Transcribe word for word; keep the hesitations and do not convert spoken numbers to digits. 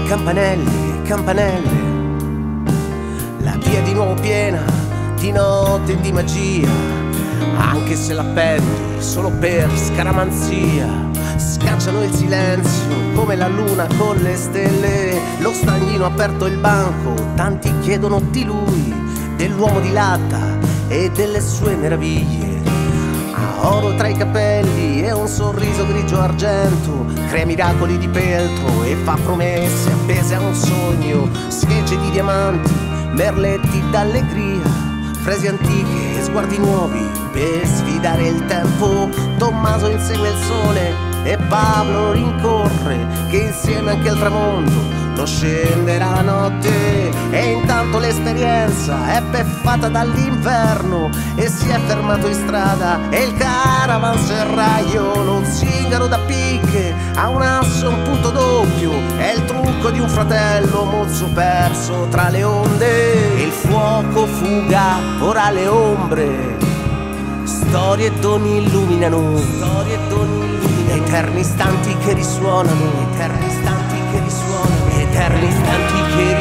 campanelli, campanelle. La via è di nuovo piena di notte e di magia, anche se l'appendi solo per scaramanzia. Scacciano il silenzio come la luna con le stelle. Lo stagnino ha aperto il banco, tanti chiedono di lui, dell'uomo di latta e delle sue meraviglie. Ha oro tra i capelli e un sorriso grigio argento, crea miracoli di peltro e fa promesse appese a un sogno. Schegge di diamanti, merletti d'allegria, frasi antiche e sguardi nuovi per sfidare il tempo. Tommaso insegue il sole e Pablo rincorre, che insieme anche al tramonto non scenderà la notte. E intanto l'esperienza è beffata dall'inverno e si è fermato in strada, e il caravanserraio, lo zingaro da picche, ha un asso, un punto doppio, è il trucco di un fratello mozzo perso tra le onde. Il fuoco fuga ora le ombre, storie e doni illuminano, storie e doni illuminano, eterni istanti che risuonano, eterni istanti che risuonano, eterni istanti che